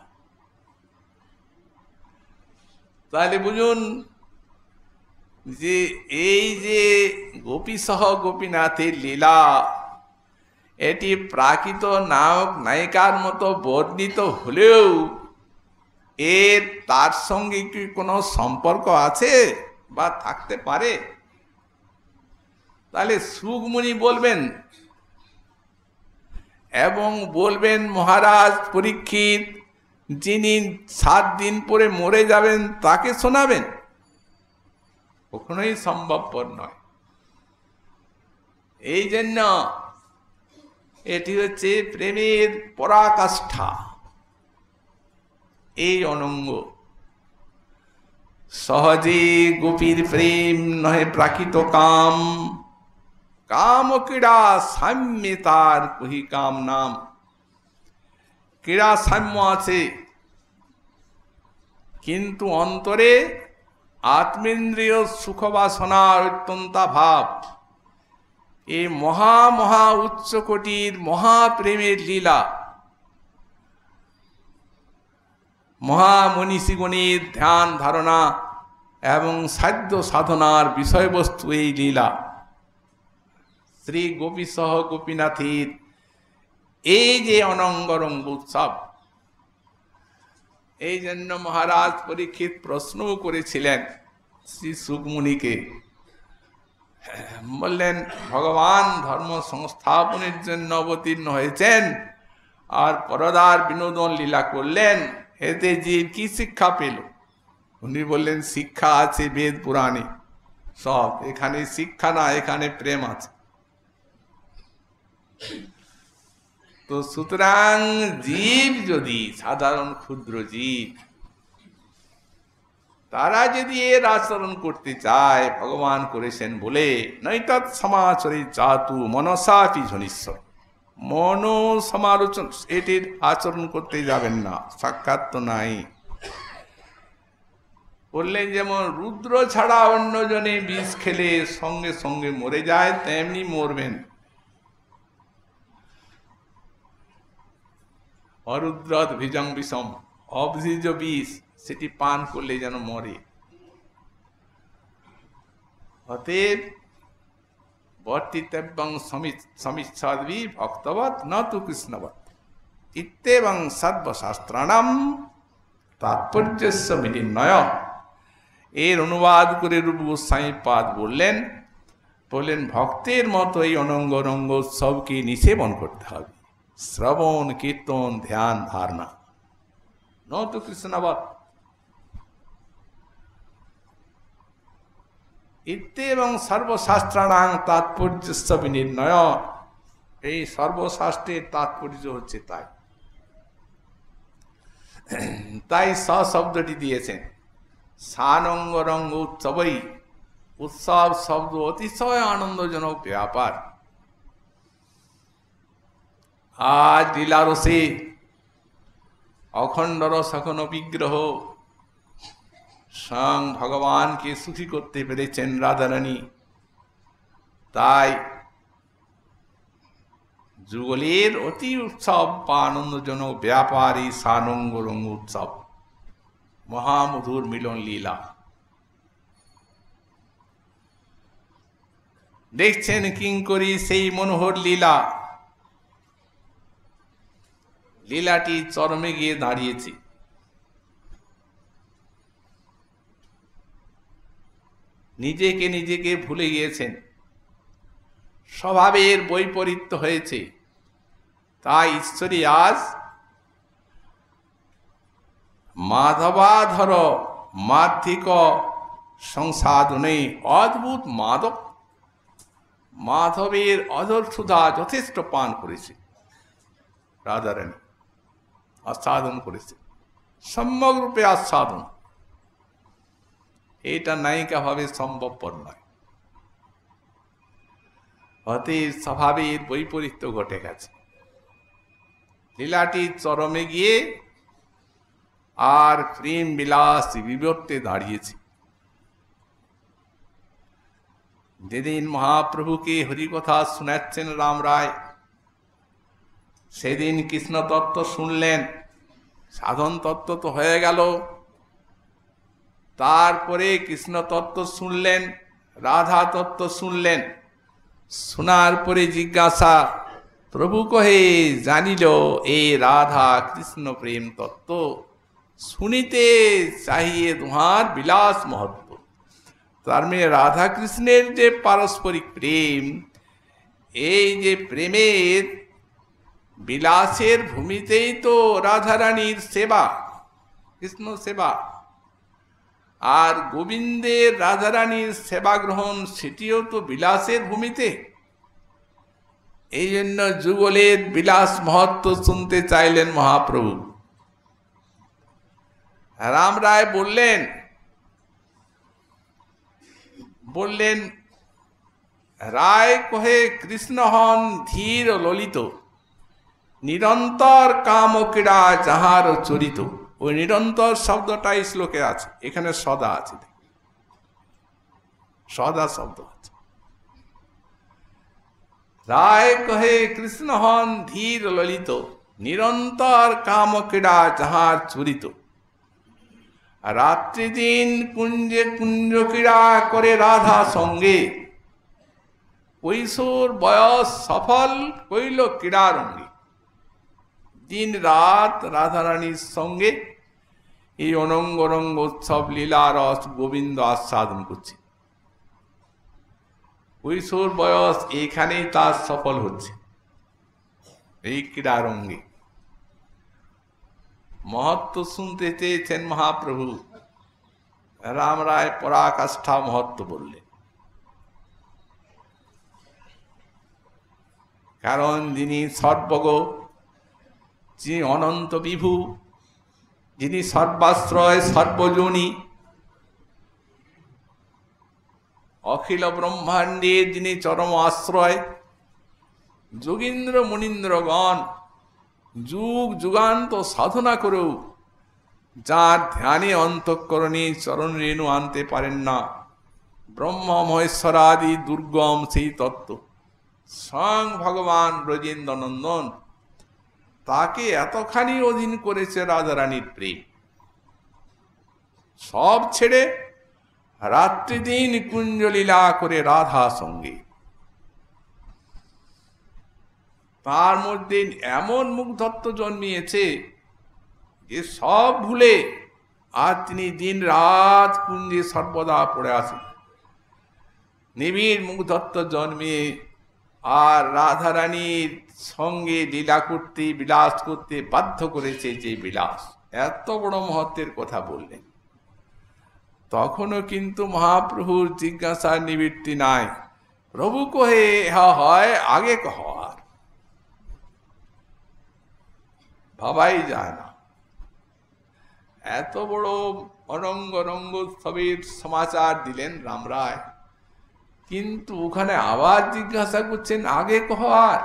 Speaker 1: তাহলে বুঝুন যে এই যে গোপী সহ গোপীনাথের লীলা, এটি প্রাকৃত নায়ক নায়িকার মতো বর্ণিত হলেও এর তার সঙ্গে কি কোনো সম্পর্ক আছে বা থাকতে পারে? তাহলে সুখমুনি বলবেন এবং বলবেন মহারাজ পরীক্ষিত যিনি সাত দিন পরে মরে যাবেন তাকে শোনাবেন, কখনোই সম্ভবপর নয়। এই জন্য এটি হচ্ছে প্রেমের পরাকাষ্ঠা, এই অনঙ্গ। সহজে গোপীর প্রেম নহে প্রাকৃত কাম, কাম ক্রীড়া সাম্যে তার কহি কাম নাম। ক্রীড়া সাম্য আছে, কিন্তু অন্তরে আত্মেন্দ্রিয় সুখবাসনার অত্যন্তা ভাব। এই মহা মহা উচ্চকোটির মহাপ্রেমের লীলা, মহামনীষীগণের ধ্যান ধারণা এবং সাধ্য সাধনার বিষয়বস্তু এই লীলা। শ্রী গোপী সহ গোপীনাথের এই যে অনঙ্গ রঙ্গ উৎসব, এই জন্য মহারাজ পরীক্ষিত প্রশ্নও করেছিলেন শ্রী সুখমুনিকে। বললেন, ভগবান ধর্ম সংস্থাপনের জন্য অবতীর্ণ হয়েছেন আর পরদার বিনোদন লীলা করলেন, এতে জীব কি শিক্ষা পেল? উনি বললেন শিক্ষা আছে বেদ পুরাণে সব, এখানে শিক্ষা না, এখানে প্রেম আছে। তো সুতরাং জীব যদি সাধারণ ক্ষুদ্র জীব, তারা যদি এর আচরণ করতে চায়, ভগবান করেছেন বলে, নৈতৎ সমাচরে জাতু মনসাপি ঝনিশ্বর, মনো সমালোচন এটির আচরণ করতে যাবেন না, সাক্ষাৎ তো নাই। বললেন যেমন রুদ্র ছাড়া অন্যজনে বিষ খেলে সঙ্গে সঙ্গে মরে যায়, তেমনি মরবেন। অরুদ্রদ ভিজং বিষম, অবধিজ বিষ, সেটি পান করলে যেন মরে। অতএব বর্তিতব্যং সমিচ্ছাদ্বি ভক্তবৎ ন তু কৃষ্ণবৎ ইত্যেবং সর্বশাস্ত্রাণাম তাৎপর্যস্য বিনির্ণয়। এর অনুবাদ করে রূপ গোস্বামী পাদ বললেন বললেন ভক্তের মতো এই অনঙ্গ রঙ্গ উৎসবকে নিষেবন করতে হবে, শ্রবণ কীর্তন ধ্যান ধারণা, ন তু কৃষ্ণবৎ। ইত্যেবং সর্বশাস্ত্রাণাং তাৎপর্যস্য বিনির্ণয়, এই সর্বশাস্ত্রের তাৎপর্য হচ্ছে তাই। তাই স শব্দটি দিয়েছেন। সানঙ্গ রঙ্গ উৎসবই, উৎসব শব্দ অতিশয় আনন্দজনক ব্যাপার। আজ লীলারসে অখণ্ড রস এখনো বিগ্রহ স্বয়ং ভগবানকে সুখী করতে পেরেছেন রাধারানী। তাই যুগলের অতি উৎসব বা আনন্দজনক ব্যাপার এই সানঙ্গ রঙ্গ উৎসব, মহামধুর মিলন লীলা। দেখছেন কিঙ্করী সেই মনোহর লীলা, লীলাটি চরমে গিয়ে দাঁড়িয়েছে। নিজেকে নিজেকে ভুলে গিয়েছেন, স্বভাবের বৈপরীত্য হয়েছে। তাই ঈশ্বরী আজ মাধবাধর মাধ্যিক সংসাধনে অদ্ভুত মাদক মাধবের অধর সুধা যথেষ্ট পান করেছে রাধারানী, আস্বাদন করেছে সম্যক রূপে আস্বাদন। এটা নায়িকা ভাবে সম্ভবপর নয়। অতএব স্বভাবের বৈপরীত্য ঘটে গেছে। লীলাটি চরমে গিয়ে আর প্রেম বিলাস বিবর্তে দাঁড়িয়েছে। যেদিন মহাপ্রভুকে হরিকথা শোনাচ্ছেন রাম রায়, সেদিন কৃষ্ণ তত্ত্ব শুনলেন, সাধন তত্ত্ব তো হয়ে গেল। তারপরে কৃষ্ণ তত্ত্ব শুনলেন, রাধা তত্ত্ব শুনলেন। শোনার পরে জিজ্ঞাসা, প্রভু কহে জানিল এ রাধা কৃষ্ণ প্রেম তত্ত্ব, শুনিতে চাহিয়ে তোমার বিলাস মহত্ব। তার মানে রাধা কৃষ্ণের যে পারস্পরিক প্রেম, এই যে প্রেমের বিলাসের ভূমিতেই তো রাধারানীর সেবা, কৃষ্ণ সেবা। আর গোবিন্দের রাধারানীর সেবা গ্রহণ, সেটিও তো বিলাসের ভূমিতে। এই জন্য যুগলের বিলাস মহত্ব শুনতে চাইলেন মহাপ্রভু। রাম রায় বললেন বললেন রায় কহে কৃষ্ণ হন ধীর ললিত, নিরন্তর কাম ক্রীড়া যাহার চরিত। ওই নিরন্তর শব্দটা এই শ্লোকে আছে, এখানে সদা আছে, সদা শব্দ আছে। রায় কহে কৃষ্ণ হন ধীর ললিত, নিরন্তর কাম ক্রীড়া যাহার চরিত। রাত্রি দিন কুঞ্জে কুঞ্জ ক্রীড়া করে রাধা সঙ্গে, কৈশোর বয়স সফল কইল ক্রীড়ারঙ্গে। দিন রাত রাধারানীর সঙ্গে এই অনঙ্গ রঙ্গ উৎসব লীলা রস গোবিন্দ আস্বাদন করছে। কৈশোর বয়স এখানেই তার সফল হচ্ছে, এই ক্রীড়ারঙ্গে। মহত্ব শুনতে চেয়েছেন মহাপ্রভু, রাম রায় পরাকাষ্ঠা মহত্ব বললেন। কারণ যিনি সর্বজ্ঞ, যিনি অনন্ত বিভু, যিনি সর্বাশ্রয় সর্বজনী, অখিল ব্রহ্মাণ্ডের যিনি চরম আশ্রয়, যোগীন্দ্র মুনীন্দ্রগণ যুগ যুগান্ত সাধনা করেও যার ধ্যানে অন্তঃকরণে চরণ রেণু আনতে পারেন না, ব্রহ্ম মহেশ্বরাদি দুর্গম সেই তত্ত্ব স্বয়ং ভগবান ব্রজেন্দ্র নন্দন, তাকে এতখানি অধীন করেছে রাধারানীর প্রেম। সব ছেড়ে রাত্রি দিন কুঞ্জলীলা করে রাধা সঙ্গে। তার মধ্যে এমন মুগ্ধত্ব জন্মিয়েছে যে সব ভুলে আর তিনি দিন রাত কুঞ্জে সর্বদা পড়ে আসেন। নিবিড় মুগ্ধত্ব জন্মিয়ে আর রাধারানীর সঙ্গে লীলা করতে, বিলাস করতে বাধ্য করেছে। যে বিলাস, এত বড় মহত্বের কথা বললেন। তখনও কিন্তু মহাপ্রভুর জিজ্ঞাসার নিবৃত্তি নাই। প্রভু কহে ইহা হয় আগে কহার, ভাবাই যায় না। এত বড় অরঙ্গ রঙ্গোৎসবের সমাচার দিলেন রাম রায়, কিন্তু ওখানে আবার জিজ্ঞাসা করছেন আগে কহার।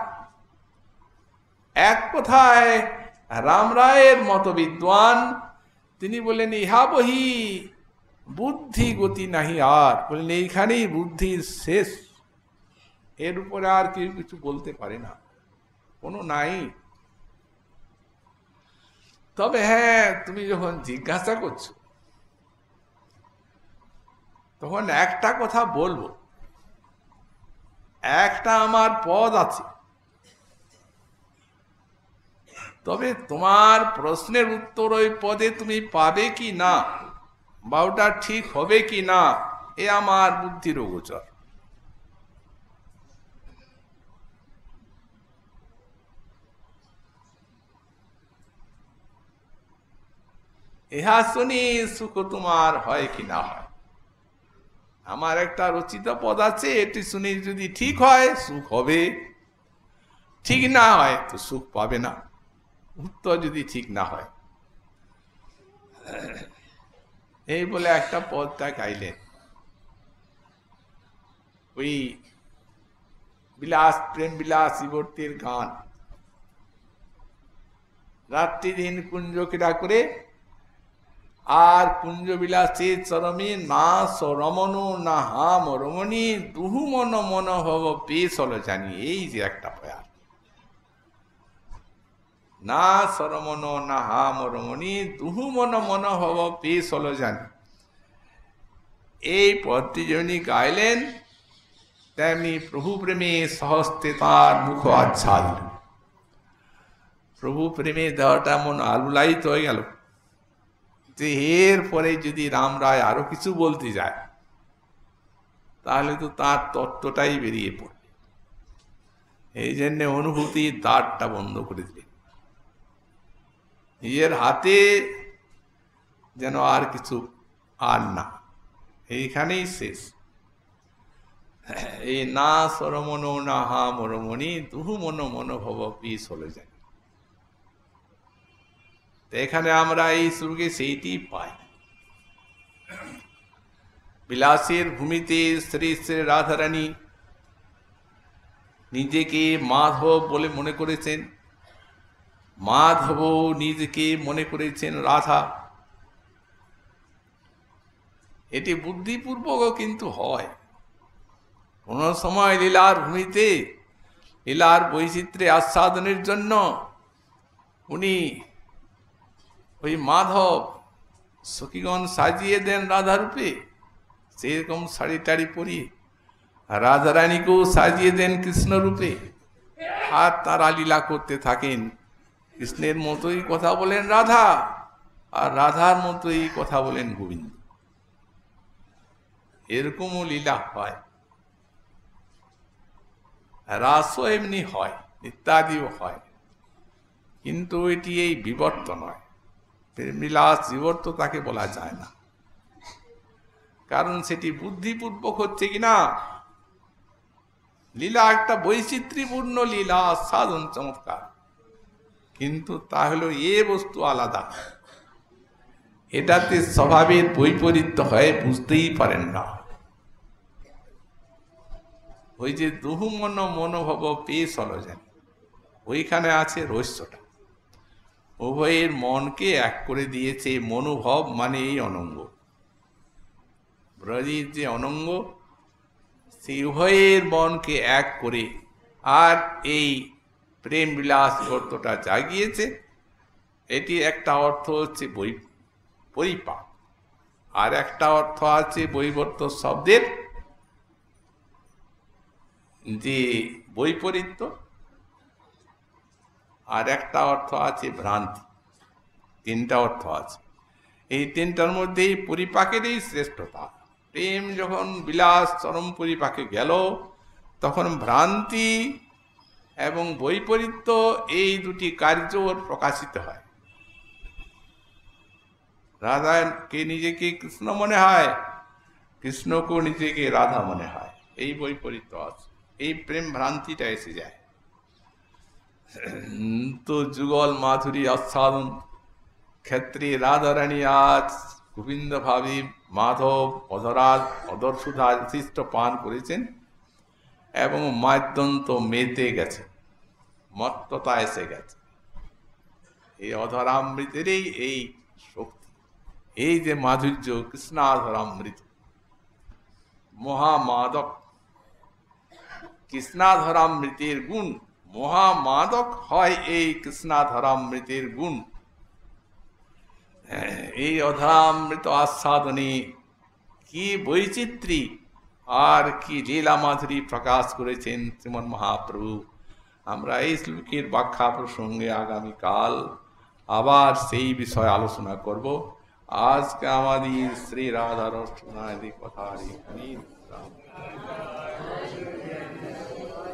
Speaker 1: এক কথায় রাম রায়ের মতো বিদ্বান তিনি বলেন ইহা বহি বুদ্ধি গতি নাহি আর, বলেন এইখানেই বুদ্ধির শেষ, এর উপরে আর কেউ কিছু বলতে পারে না, কোনো নাই। তবে হ্যাঁ, তুমি যখন জিজ্ঞাসা করছো তখন একটা কথা বলবো, একটা আমার পদ আছে, তবে তোমার প্রশ্নের উত্তর ওই পদে তুমি পাবে কি না, বা ওটা ঠিক হবে কি না, এ আমার বুদ্ধির অগোচর। ইহা শুনি সুখ তোমার হয় কি না হয়। আমার একটা রচিত পদ আছে, এটি শুনি যদি ঠিক হয় সুখ হবে, ঠিক না হয় তো সুখ পাবে না, উত্তর যদি ঠিক না হয়। এই বলে একটা পদটা গাইলেন। ওই বিলাস, প্রেম বিলাস বিবর্তির গান, রাত্রি দিন কুঞ্জ ক্রীড়া করে আর কুঞ্জ বিলাসে চরমে না সরমন না হাম রমণী দুহু মন মন হব পেশ হল জানি। এই যে একটা প্রয়াস, না সরমন না হাম রমণী দুহু মন মন হব পেশ হল জানি। এই পদটি যেমনি গাইলেন তেমনি প্রভু প্রেমে সহস্তে তার মুখ আচ্ছাদ। প্রভু প্রেমে দেওয়াটা মন আলুলায়িত হয়ে গেল যে এর পরে যদি রাম রায় আরো কিছু বলতে যায় তাহলে তো তার তত্ত্বটাই বেরিয়ে পড়বে। এই জন্য অনুভূতির দ্বারটা বন্ধ করে দিলেন, নিজের হাতে যেন আর কিছু আর না, এইখানেই শেষ। এই না সরমন না হা মরমণি দুহু মন মনোভব পিস হলে যায়। এখানে আমরা এই সুরকে সেইটি পাই। বিলাসের ভূমিতে শ্রী শ্রী রাধারানী নিজেকে মাধব বলে মনে করেছেন, মাধব নিজেকে মনে করেছেন রাধা। এটি বুদ্ধিপূর্বকও কিন্তু হয়। কোন সময় লীলার ভূমিতে লীলার বৈচিত্র্যে আস্বাদনের জন্য উনি ওই মাধব সখীগণ সাজিয়ে দেন রাধা রূপে, সেরকম শাড়ি টাড়ি পরিয়ে রাধারানীকেও সাজিয়ে দেন কৃষ্ণ রূপে, আর তারা লীলা করতে থাকেন। কৃষ্ণের মতোই কথা বলেন রাধা, আর রাধার মতোই কথা বলেন গোবিন্দ। এরকমও লীলা হয়, রাসও এমনি হয়, ইত্যাদিও হয়, কিন্তু এটি এই বিবর্ত নয়। প্রেমবিলাস বিবর্ত তাকে বলা যায় না। কারণ সেটি বুদ্ধিপূর্বক হচ্ছে কিনা। লীলা একটা বৈচিত্র্যপূর্ণ লীলা, সাধন চমৎকার, কিন্তু তা হলো এ বস্তু আলাদা, এটাতে স্বভাবের বৈপরীত্য হয়, বুঝতেই পারেন না। ওই যে দুহু মন মনোভব পেয়ে চলো যেন, ওইখানে আছে রহস্যটা। উভয়ের মনকে এক করে দিয়েছে মনোভব, মানে এই অনঙ্গ, ব্রজের যে অনঙ্গ, সেই উভয়ের মনকে এক করে আর এই প্রেম বিলাস অর্থটা জাগিয়েছে। এটি একটা অর্থ হচ্ছে বৈ পরিপাক, আর একটা অর্থ আছে বৈবর্ত শব্দের যে বৈপরীত্য, আর একটা অর্থ আছে ভ্রান্তি। তিনটা অর্থ আছে, এই তিনটার মধ্যেই পরিপাকেরই শ্রেষ্ঠতা। প্রেম যখন বিলাস চরম পরিপাকে গেল, তখন ভ্রান্তি এবং বৈপরীত্য এই দুটি কার্য প্রকাশিত হয়। রাধাকে নিজেকে কৃষ্ণ মনে হয়, কৃষ্ণকেও নিজেকে রাধা মনে হয়, এই বৈপরীত্য আছে, এই প্রেম ভ্রান্তিটা এসে যায়। তো যুগল মাধুরী আস্বাদন ক্ষেত্রে রাধারানী আজ গোবিন্দ ভাবী মাধব অধরাজ অদরসুধা যথেষ্ট পান করেছেন এবং মাদ্যন্ত মেতে গেছে, মত্ততা এসে গেছে। এই অধরামৃতেরই এই শক্তি, এই যে মাধুর্য, কৃষ্ণাধরামৃত মহামাদক, কৃষ্ণাধরামৃতের গুণ, মহামাদক হয় এই কৃষ্ণাধরামৃতের গুণ। এই অধরামৃত আস্বাদনে কি বৈচিত্র্য আর কি লীলা মাধুরী প্রকাশ করেছেন শ্রীমন মহাপ্রভু। আমরা এই শ্লোকের ব্যাখ্যা প্রসঙ্গে আগামীকাল আবার সেই বিষয়ে আলোচনা করব। আজকে আমাদের শ্রী রাধার কথা